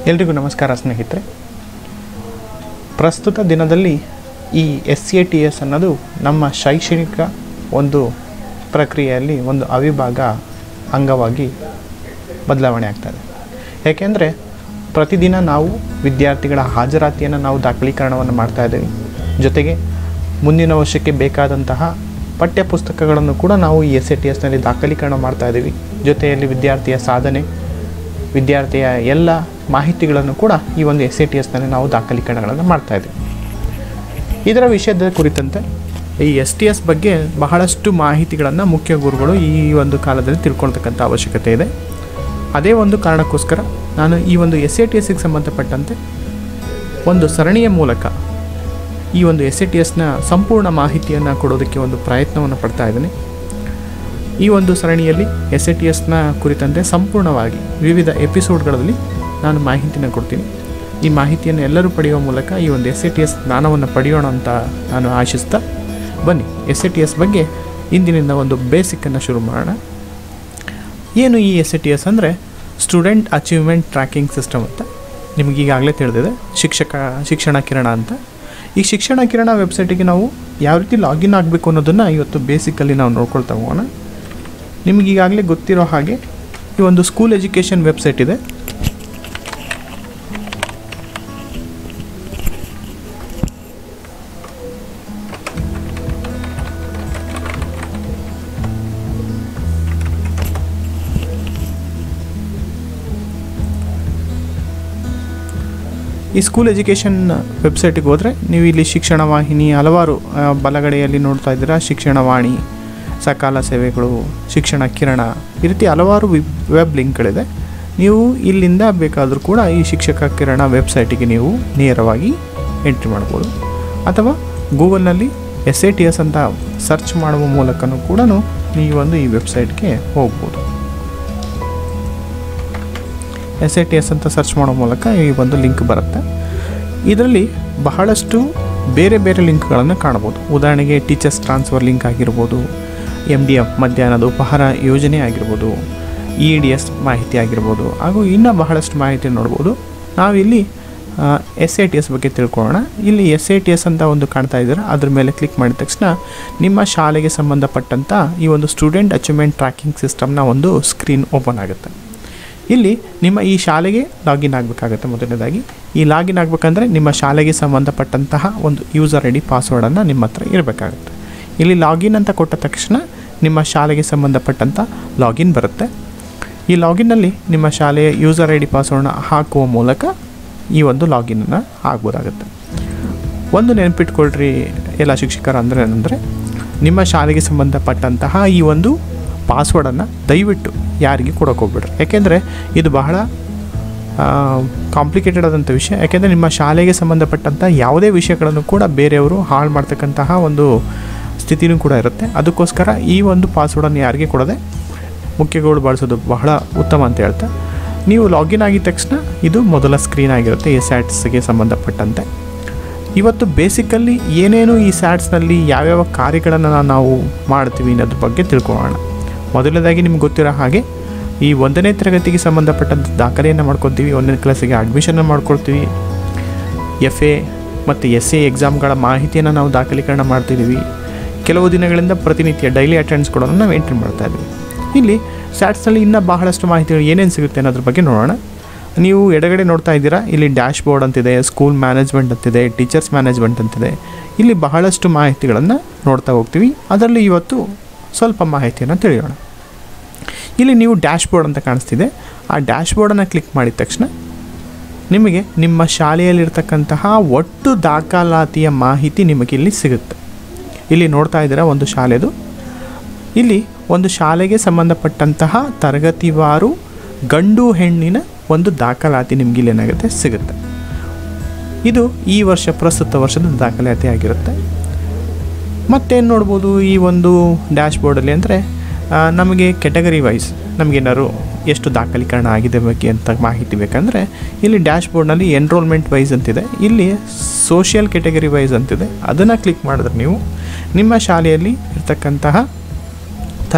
ಎಲ್ರಿಗೂ ನಮಸ್ಕಾರ ಸ್ನೇಹಿತರೆ. ಪ್ರಸ್ತುತ ದಿನದಲ್ಲಿ ಈ SATS ಅನ್ನೋದು ನಮ್ಮ ಶೈಕ್ಷಣಿಕ ಒಂದು ಪ್ರಕ್ರಿಯೆಯಲ್ಲಿ ಒಂದು ಅವಿಭಾಗ ಅಂಗವಾಗಿ ಬದಲಾವಣೆ ಆಗ್ತದೆ. ಏಕೆಂದರೆ ಪ್ರತಿದಿನ ನಾವು ವಿದ್ಯಾರ್ಥಿಗಳ ಹಾಜರಾತಿಯನ್ನು ನಾವು ದಾಖಲೀಕರಣವನ್ನು ಮಾಡ್ತಾ ಇದ್ದೀವಿ. ಜೊತೆಗೆ ಮುಂದಿನ ವರ್ಷಕ್ಕೆ ಬೇಕಾದಂತಹ ಪಠ್ಯ ಪುಸ್ತಕಗಳನ್ನು ಕೂಡ ನಾವು ಈ SATSನಲ್ಲಿ ದಾಖಲೀಕರಣ ಮಾಡ್ತಾ ಇದ್ದೀವಿ. ಜೊತೆಯಲ್ಲಿ ವಿದ್ಯಾರ್ಥಿಯ ಸಾಧನೆ, ವಿದ್ಯಾರ್ಥಿಯ ಎಲ್ಲ ಮಾಹಿತಿಗಳನ್ನು ಕೂಡ ಈ ಒಂದು SATSನಲ್ಲಿ ನಾವು ದಾಖಲೀಕರಣಗಳನ್ನು ಮಾಡ್ತಾಯಿದ್ದೀವಿ. ಇದರ ವಿಷಯದ ಕುರಿತಂತೆ ಈ STS ಬಗ್ಗೆ ಬಹಳಷ್ಟು ಮಾಹಿತಿಗಳನ್ನು ಮುಖ್ಯ ಗುರುಗಳು ಈ ಒಂದು ಕಾಲದಲ್ಲಿ ತಿಳ್ಕೊಳ್ತಕ್ಕಂಥ ಅವಶ್ಯಕತೆ ಇದೆ. ಅದೇ ಒಂದು ಕಾರಣಕ್ಕೋಸ್ಕರ ನಾನು ಈ ಒಂದು SATSಗೆ ಸಂಬಂಧಪಟ್ಟಂತೆ ಒಂದು ಸರಣಿಯ ಮೂಲಕ ಈ ಒಂದು SATSನ ಸಂಪೂರ್ಣ ಮಾಹಿತಿಯನ್ನು ಕೊಡೋದಕ್ಕೆ ಒಂದು ಪ್ರಯತ್ನವನ್ನು ಪಡ್ತಾ ಇದ್ದೀನಿ. ಈ ಒಂದು ಸರಣಿಯಲ್ಲಿ SATSನ ಕುರಿತಂತೆ ಸಂಪೂರ್ಣವಾಗಿ ವಿವಿಧ ಎಪಿಸೋಡ್ಗಳಲ್ಲಿ ನಾನು ಮಾಹಿತಿನ ಕೊಡ್ತೀನಿ. ಈ ಮಾಹಿತಿಯನ್ನು ಎಲ್ಲರೂ ಪಡೆಯುವ ಮೂಲಕ ಈ ಒಂದು SATS ಜ್ಞಾನವನ್ನು ಪಡೆಯೋಣ ಅಂತ ನಾನು ಆಶಿಸ್ತಾ, ಬನ್ನಿ SATS ಬಗ್ಗೆ ಇಂದಿನಿಂದ ಒಂದು ಬೇಸಿಕ್ಕನ್ನು ಶುರು ಮಾಡೋಣ. ಏನು ಈ SATS ಅಂದರೆ ಸ್ಟೂಡೆಂಟ್ ಅಚೀವ್ಮೆಂಟ್ ಟ್ರ್ಯಾಕಿಂಗ್ ಸಿಸ್ಟಮ್ ಅಂತ ನಿಮಗೆ ಈಗಾಗಲೇ ತಿಳಿದಿದೆ. ಶಿಕ್ಷಣ ಕಿರಣ ಅಂತ. ಈ ಶಿಕ್ಷಣ ಕಿರಣ ವೆಬ್ಸೈಟಿಗೆ ನಾವು ಯಾವ ರೀತಿ ಲಾಗಿನ್ ಆಗಬೇಕು ಅನ್ನೋದನ್ನು ಇವತ್ತು ಬೇಸಿಕಲ್ಲಿ ನಾವು ನೋಡ್ಕೊಳ್ತಾ ಹೋಗೋಣ. ನಿಮಗೆ ಈಗಾಗಲೇ ಗೊತ್ತಿರೋ ಹಾಗೆ ಈ ಒಂದು ಸ್ಕೂಲ್ ಎಜುಕೇಷನ್ ವೆಬ್ಸೈಟ್ ಇದೆ. ಈ ಸ್ಕೂಲ್ ಎಜುಕೇಷನ್ ವೆಬ್ಸೈಟಿಗೆ ಹೋದರೆ ನೀವು ಇಲ್ಲಿ ಶಿಕ್ಷಣ ವಾಹಿನಿ ಹಲವಾರು ಬಲಗಡೆಯಲ್ಲಿ ನೋಡ್ತಾ ಇದ್ದೀರಾ. ಶಿಕ್ಷಣವಾಣಿ, ಸಕಾಲ ಸೇವೆಗಳು, ಶಿಕ್ಷಣ ಕಿರಣ, ಈ ರೀತಿ ಹಲವಾರು ವೆಬ್ ಲಿಂಕ್ಗಳಿದೆ. ನೀವು ಇಲ್ಲಿಂದ ಬೇಕಾದರೂ ಕೂಡ ಈ ಶಿಕ್ಷಕ ಕಿರಣ ವೆಬ್ಸೈಟಿಗೆ ನೀವು ನೇರವಾಗಿ ಎಂಟ್ರಿ ಮಾಡ್ಬೋದು. ಅಥವಾ ಗೂಗಲ್ನಲ್ಲಿ SATS ಅಂತ ಸರ್ಚ್ ಮಾಡುವ ಮೂಲಕನೂ ಕೂಡ ನೀವು ಈ ವೆಬ್ಸೈಟ್ಗೆ ಹೋಗ್ಬೋದು. SATS ಅಂತ ಸರ್ಚ್ ಮಾಡೋ ಮೂಲಕ ಈ ಒಂದು ಲಿಂಕ್ ಬರುತ್ತೆ. ಇದರಲ್ಲಿ ಬಹಳಷ್ಟು ಬೇರೆ ಬೇರೆ ಲಿಂಕ್ಗಳನ್ನು ಕಾಣ್ಬೋದು. ಉದಾಹರಣೆಗೆ ಟೀಚರ್ಸ್ ಟ್ರಾನ್ಸ್ಫರ್ ಲಿಂಕ್ ಆಗಿರ್ಬೋದು, MDF ಮಧ್ಯಾಹ್ನದ ಉಪಹಾರ ಯೋಜನೆ ಆಗಿರ್ಬೋದು, EDS ಮಾಹಿತಿ ಆಗಿರ್ಬೋದು, ಹಾಗೂ ಇನ್ನೂ ಬಹಳಷ್ಟು ಮಾಹಿತಿ ನೋಡ್ಬೋದು. ನಾವಿಲ್ಲಿ SATS ಬಗ್ಗೆ ತಿಳ್ಕೊಳ್ಳೋಣ. ಇಲ್ಲಿ SATS ಅಂತ ಒಂದು ಕಾಣ್ತಾ ಇದ್ದೀರಾ, ಅದ್ರ ಮೇಲೆ ಕ್ಲಿಕ್ ಮಾಡಿದ ತಕ್ಷಣ ನಿಮ್ಮ ಶಾಲೆಗೆ ಸಂಬಂಧಪಟ್ಟಂಥ ಈ ಒಂದು ಸ್ಟೂಡೆಂಟ್ ಅಚೀವ್ಮೆಂಟ್ ಟ್ರ್ಯಾಕಿಂಗ್ ಸಿಸ್ಟಮ್ನ ಒಂದು ಸ್ಕ್ರೀನ್ ಓಪನ್ ಆಗುತ್ತೆ. ಇಲ್ಲಿ ನಿಮ್ಮ ಈ ಶಾಲೆಗೆ ಲಾಗಿನ್ ಆಗಬೇಕಾಗತ್ತೆ. ಮೊದಲನೇದಾಗಿ ಈ ಲಾಗಿನ್ ಆಗಬೇಕಂದ್ರೆ ನಿಮ್ಮ ಶಾಲೆಗೆ ಸಂಬಂಧಪಟ್ಟಂತಹ ಒಂದು ಯೂಸರ್ ID ಪಾಸ್ವರ್ಡನ್ನು ನಿಮ್ಮ ಹತ್ರ ಇರಬೇಕಾಗುತ್ತೆ. ಇಲ್ಲಿ ಲಾಗಿನ್ ಅಂತ ಕೊಟ್ಟ ತಕ್ಷಣ ನಿಮ್ಮ ಶಾಲೆಗೆ ಸಂಬಂಧಪಟ್ಟಂಥ ಲಾಗಿನ್ ಬರುತ್ತೆ. ಈ ಲಾಗಿನ್ನಲ್ಲಿ ನಿಮ್ಮ ಶಾಲೆಯ ಯೂಸರ್ ID ಪಾಸ್ವರ್ಡನ್ನ ಹಾಕುವ ಮೂಲಕ ಈ ಒಂದು ಲಾಗಿನನ್ನು ಆಗ್ಬೋದಾಗುತ್ತೆ. ಒಂದು ನೆನಪಿಟ್ಕೊಳ್ರಿ ಎಲ್ಲ ಶಿಕ್ಷಕರು ಏನಂದರೆ ನಿಮ್ಮ ಶಾಲೆಗೆ ಸಂಬಂಧಪಟ್ಟಂತಹ ಈ ಒಂದು ಪಾಸ್ವರ್ಡನ್ನು ದಯವಿಟ್ಟು ಯಾರಿಗೆ ಕೊಡೋಕೆ ಹೋಗ್ಬಿಡ್ರಿ. ಯಾಕೆಂದರೆ ಇದು ಬಹಳ ಕಾಂಪ್ಲಿಕೇಟೆಡ್ ಆದಂಥ ವಿಷಯ. ಯಾಕೆಂದರೆ ನಿಮ್ಮ ಶಾಲೆಗೆ ಸಂಬಂಧಪಟ್ಟಂಥ ಯಾವುದೇ ವಿಷಯಗಳನ್ನು ಕೂಡ ಬೇರೆಯವರು ಹಾಳು ಮಾಡ್ತಕ್ಕಂತಹ ಒಂದು ಸ್ಥಿತಿನೂ ಕೂಡ ಇರುತ್ತೆ. ಅದಕ್ಕೋಸ್ಕರ ಈ ಒಂದು ಪಾಸ್ವರ್ಡನ್ನು ಯಾರಿಗೆ ಕೊಡದೆ ಮುಖ್ಯಗಳು ಬಳಸೋದು ಬಹಳ ಉತ್ತಮ ಅಂತ ಹೇಳ್ತಾ, ನೀವು ಲಾಗಿನ್ ಆಗಿದ ತಕ್ಷಣ ಇದು ಮೊದಲ ಸ್ಕ್ರೀನ್ ಆಗಿರುತ್ತೆ SATSಗೆ ಸಂಬಂಧಪಟ್ಟಂತೆ. ಇವತ್ತು ಬೇಸಿಕಲ್ಲಿ ಏನೇನು ಈ SATSನಲ್ಲಿ ಯಾವ್ಯಾವ ಕಾರ್ಯಗಳನ್ನು ನಾವು ಮಾಡ್ತೀವಿ ಅನ್ನೋದ್ರ ಬಗ್ಗೆ ತಿಳ್ಕೊಳ್ಳೋಣ. ಮೊದಲನೇದಾಗಿ ನಿಮ್ಗೆ ಗೊತ್ತಿರೋ ಹಾಗೆ ಈ 1ನೇ ತರಗತಿಗೆ ಸಂಬಂಧಪಟ್ಟಂಥ ದಾಖಲೆಯನ್ನು ಮಾಡ್ಕೊತೀವಿ. 1ನೇ ಕ್ಲಾಸಿಗೆ ಅಡ್ಮಿಷನ್ನ ಮಾಡ್ಕೊಳ್ತೀವಿ. FA ಮತ್ತು SA ಎಕ್ಸಾಮ್ಗಳ ಮಾಹಿತಿಯನ್ನು ನಾವು ದಾಖಲೀಕರಣ ಮಾಡ್ತಿದ್ದೀವಿ. ಕೆಲವು ದಿನಗಳಿಂದ ಪ್ರತಿನಿತ್ಯ ಡೈಲಿ ಅಟೆಂಡೆನ್ಸ್ ಕೊಡೋಣ ನಾವು ಎಂಟ್ರಿ ಮಾಡ್ತಾಯಿದ್ದೀವಿ. ಇಲ್ಲಿ SATSನಲ್ಲಿ ಇನ್ನೂ ಬಹಳಷ್ಟು ಮಾಹಿತಿಗಳು ಏನೇನು ಸಿಗುತ್ತೆ ಅನ್ನೋದ್ರ ಬಗ್ಗೆ ನೋಡೋಣ. ನೀವು ಎಡಗಡೆ ನೋಡ್ತಾ ಇದ್ದೀರಾ, ಇಲ್ಲಿ ಡ್ಯಾಶ್ ಬೋರ್ಡ್ ಅಂತಿದೆ, ಸ್ಕೂಲ್ ಮ್ಯಾನೇಜ್ಮೆಂಟ್ ಅಂತಿದೆ, ಟೀಚರ್ಸ್ ಮ್ಯಾನೇಜ್ಮೆಂಟ್ ಅಂತಿದೆ. ಇಲ್ಲಿ ಬಹಳಷ್ಟು ಮಾಹಿತಿಗಳನ್ನು ನೋಡ್ತಾ ಹೋಗ್ತೀವಿ. ಅದರಲ್ಲಿ ಇವತ್ತು ಸ್ವಲ್ಪ ಮಾಹಿತಿಯನ್ನು ತಿಳಿಯೋಣ. ಇಲ್ಲಿ ನೀವು ಡ್ಯಾಶ್ ಬೋರ್ಡ್ ಅಂತ ಕಾಣಿಸ್ತಿದೆ. ಆ ಡ್ಯಾಶ್ ಬೋರ್ಡನ್ನು ಕ್ಲಿಕ್ ಮಾಡಿದ ತಕ್ಷಣ ನಿಮಗೆ ನಿಮ್ಮ ಶಾಲೆಯಲ್ಲಿರ್ತಕ್ಕಂತಹ ಒಟ್ಟು ದಾಖಲಾತಿಯ ಮಾಹಿತಿ ನಿಮಗೆ ಇಲ್ಲಿ ಸಿಗುತ್ತೆ. ಇಲ್ಲಿ ನೋಡ್ತಾ ಇದ್ದೀರಾ ಒಂದು ಶಾಲೆದು. ಇಲ್ಲಿ ಒಂದು ಶಾಲೆಗೆ ಸಂಬಂಧಪಟ್ಟಂತಹ ತರಗತಿವಾರು ಗಂಡು ಹೆಣ್ಣಿನ ಒಂದು ದಾಖಲಾತಿ ನಿಮ್ಗೆ ಇಲ್ಲಿ ಏನಾಗುತ್ತೆ ಸಿಗುತ್ತೆ. ಇದು ಈ ವರ್ಷ ಪ್ರಸ್ತುತ ವರ್ಷದ ದಾಖಲಾತಿ ಆಗಿರುತ್ತೆ. ಮತ್ತೇನು ನೋಡ್ಬೋದು ಈ ಒಂದು ಡ್ಯಾಶ್ ಬೋರ್ಡಲ್ಲಿ ಅಂದರೆ ನಮಗೆ ಕೆಟಗರಿ ವೈಸ್ ನಮಗೇನಾದ್ರು ಎಷ್ಟು ದಾಖಲೀಕರಣ ಆಗಿದೆ ಬಗ್ಗೆ ಅಂತ ಮಾಹಿತಿ ಬೇಕಂದರೆ ಇಲ್ಲಿ ಡ್ಯಾಶ್ ಬೋರ್ಡ್ನಲ್ಲಿ ಎನ್ರೋಲ್ಮೆಂಟ್ ವೈಸ್ ಅಂತಿದೆ, ಇಲ್ಲಿ ಸೋಷಿಯಲ್ ಕೆಟಗರಿ ವೈಸ್ ಅಂತಿದೆ. ಅದನ್ನು ಕ್ಲಿಕ್ ಮಾಡಿದ್ರೆ ನೀವು ನಿಮ್ಮ ಶಾಲೆಯಲ್ಲಿ ಇರ್ತಕ್ಕಂತಹ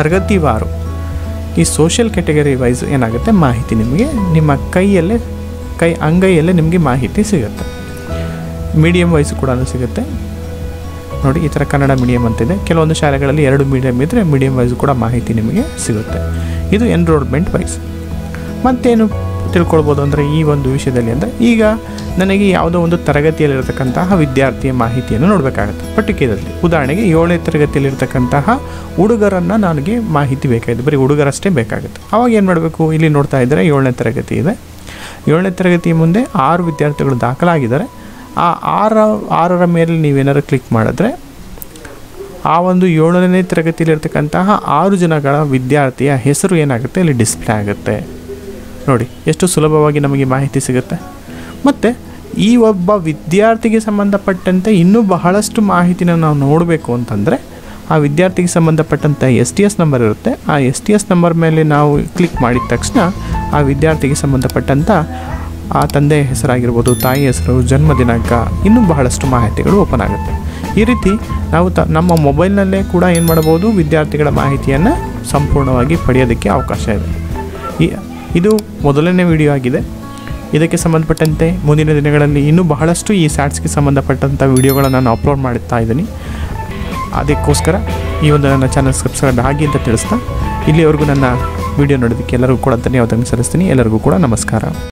ತರಗತಿವಾರು ಈ ಸೋಷಿಯಲ್ ಕ್ಯಾಟಗರಿ ವೈಸ್ ಏನಾಗುತ್ತೆ ಮಾಹಿತಿ ನಿಮಗೆ ನಿಮ್ಮ ಕೈಯಲ್ಲೇ ಅಂಗೈಯಲ್ಲೇ ನಿಮಗೆ ಮಾಹಿತಿ ಸಿಗುತ್ತೆ. ಮೀಡಿಯಮ್ ವಯಸ್ಸು ಕೂಡ ಸಿಗುತ್ತೆ ನೋಡಿ. ಈ ಥರ ಕನ್ನಡ ಮೀಡಿಯಮ್ ಅಂತಿದೆ. ಕೆಲವೊಂದು ಶಾಲೆಗಳಲ್ಲಿ 2 ಮೀಡಿಯಮ್ ಇದ್ದರೆ ಮೀಡಿಯಮ್ ವೈಸ್ ಕೂಡ ಮಾಹಿತಿ ನಿಮಗೆ ಸಿಗುತ್ತೆ. ಇದು ಎನ್ರೋಲ್ಮೆಂಟ್ ವೈಸ್. ಮತ್ತೇನು ತಿಳ್ಕೊಳ್ಬೋದು ಅಂದರೆ ಈ ಒಂದು ವಿಷಯದಲ್ಲಿ ಅಂದರೆ, ಈಗ ನನಗೆ ಯಾವುದೋ ಒಂದು ತರಗತಿಯಲ್ಲಿರತಕ್ಕಂತಹ ವಿದ್ಯಾರ್ಥಿಯ ಮಾಹಿತಿಯನ್ನು ನೋಡಬೇಕಾಗುತ್ತೆ. ಪರ್ಟಿಕ್ಯುಲರ್ಲಿ ಉದಾಹರಣೆಗೆ 7ನೇ ತರಗತಿಯಲ್ಲಿರ್ತಕ್ಕಂತಹ ಹುಡುಗರನ್ನು ನನಗೆ ಮಾಹಿತಿ ಬೇಕಾಗಿದೆ, ಬರೀ ಹುಡುಗರಷ್ಟೇ ಬೇಕಾಗುತ್ತೆ. ಆವಾಗ ಏನು ಮಾಡಬೇಕು? ಇಲ್ಲಿ ನೋಡ್ತಾ ಇದ್ದರೆ 7ನೇ ತರಗತಿ ಇದೆ. 7ನೇ ತರಗತಿ ಮುಂದೆ 6 ವಿದ್ಯಾರ್ಥಿಗಳು ದಾಖಲಾಗಿದ್ದಾರೆ. ಆ 6ರ ಮೇಲೆ ನೀವೇನಾದ್ರು ಕ್ಲಿಕ್ ಮಾಡಿದ್ರೆ ಆ ಒಂದು 7ನೇ ತರಗತಿಯಲ್ಲಿರ್ತಕ್ಕಂತಹ 6 ಜನಗಳ ವಿದ್ಯಾರ್ಥಿಯ ಹೆಸರು ಏನಾಗುತ್ತೆ ಇಲ್ಲಿ ಡಿಸ್ಪ್ಲೇ ಆಗುತ್ತೆ. ನೋಡಿ ಎಷ್ಟು ಸುಲಭವಾಗಿ ನಮಗೆ ಮಾಹಿತಿ ಸಿಗುತ್ತೆ. ಮತ್ತು ಈ ಒಬ್ಬ ವಿದ್ಯಾರ್ಥಿಗೆ ಸಂಬಂಧಪಟ್ಟಂತೆ ಇನ್ನೂ ಬಹಳಷ್ಟು ಮಾಹಿತಿನ ನಾವು ನೋಡಬೇಕು ಅಂತಂದರೆ, ಆ ವಿದ್ಯಾರ್ಥಿಗೆ ಸಂಬಂಧಪಟ್ಟಂಥ STS ನಂಬರ್ ಇರುತ್ತೆ. ಆ STS ನಂಬರ್ ಮೇಲೆ ನಾವು ಕ್ಲಿಕ್ ಮಾಡಿದ ತಕ್ಷಣ ಆ ವಿದ್ಯಾರ್ಥಿಗೆ ಸಂಬಂಧಪಟ್ಟಂಥ ಆ ತಂದೆಯ ಹೆಸರಾಗಿರ್ಬೋದು, ತಾಯಿ ಹೆಸರು, ಜನ್ಮ ದಿನಾಂಕ, ಇನ್ನೂ ಬಹಳಷ್ಟು ಮಾಹಿತಿಗಳು ಓಪನ್ ಆಗುತ್ತೆ. ಈ ರೀತಿ ನಾವು ನಮ್ಮ ಮೊಬೈಲ್ನಲ್ಲೇ ಕೂಡ ಏನು ಮಾಡ್ಬೋದು, ವಿದ್ಯಾರ್ಥಿಗಳ ಮಾಹಿತಿಯನ್ನು ಸಂಪೂರ್ಣವಾಗಿ ಪಡೆಯೋದಕ್ಕೆ ಅವಕಾಶ ಇದೆ. ಇದು ಮೊದಲನೇ ವಿಡಿಯೋ ಆಗಿದೆ. ಇದಕ್ಕೆ ಸಂಬಂಧಪಟ್ಟಂತೆ ಮುಂದಿನ ದಿನಗಳಲ್ಲಿ ಇನ್ನೂ ಬಹಳಷ್ಟು ಈ ಸ್ಯಾಟ್ಸ್ಗೆ ಸಂಬಂಧಪಟ್ಟಂಥ ವಿಡಿಯೋಗಳನ್ನು ನಾನು ಅಪ್ಲೋಡ್ ಮಾಡ್ತಾ ಇದ್ದೀನಿ. ಅದಕ್ಕೋಸ್ಕರ ಈ ಒಂದು ನನ್ನ ಚಾನಲ್ ಸಬ್ಸ್ಕ್ರೈಬ್ ಆಗಿ ಅಂತ ತಿಳಿಸ್ತಾ, ಇಲ್ಲಿವರೆಗೂ ನನ್ನ ವಿಡಿಯೋ ನೋಡೋದಕ್ಕೆ ಎಲ್ಲರಿಗೂ ಕೂಡ ಧನ್ಯವಾದ ಸಲ್ಲಿಸ್ತೀನಿ. ಎಲ್ಲರಿಗೂ ಕೂಡ ನಮಸ್ಕಾರ.